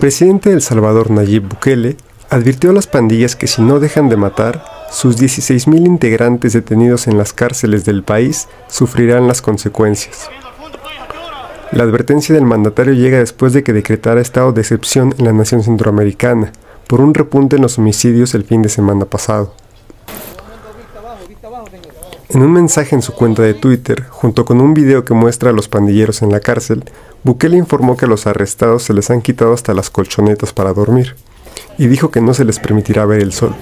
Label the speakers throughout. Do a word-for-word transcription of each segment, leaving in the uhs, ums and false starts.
Speaker 1: presidente de El Salvador, Nayib Bukele, advirtió a las pandillas que si no dejan de matar, sus dieciséis mil integrantes detenidos en las cárceles del país sufrirán las consecuencias. La advertencia del mandatario llega después de que decretara estado de excepción en la nación centroamericana, por un repunte en los homicidios el fin de semana pasado. En un mensaje en su cuenta de Twitter, junto con un video que muestra a los pandilleros en la cárcel, Bukele informó que a los arrestados se les han quitado hasta las colchonetas para dormir, y dijo que no se les permitirá ver el sol.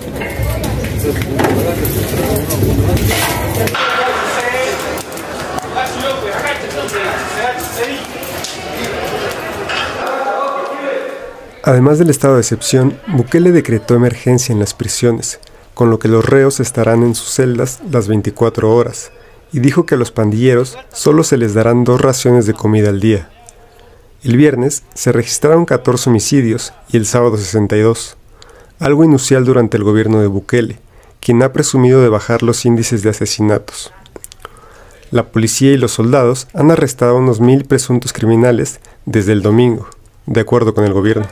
Speaker 1: Además del estado de excepción, Bukele decretó emergencia en las prisiones, con lo que los reos estarán en sus celdas las veinticuatro horas, y dijo que a los pandilleros solo se les darán dos raciones de comida al día. El viernes se registraron catorce homicidios y el sábado sesenta y dos, algo inusual durante el gobierno de Bukele, quien ha presumido de bajar los índices de asesinatos. La policía y los soldados han arrestado a unos mil presuntos criminales desde el domingo, de acuerdo con el gobierno.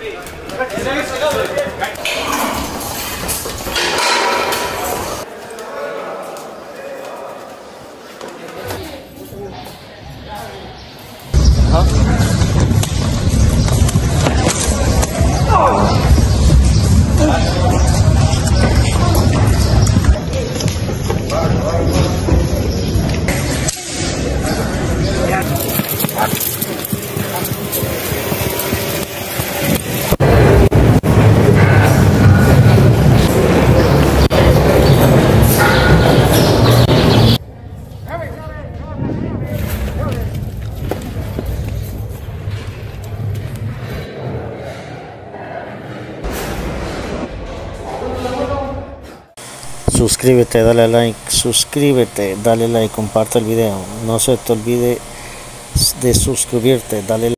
Speaker 2: Suscríbete, dale like, suscríbete, dale like, comparte el video. No se te olvide de suscribirte, dale like.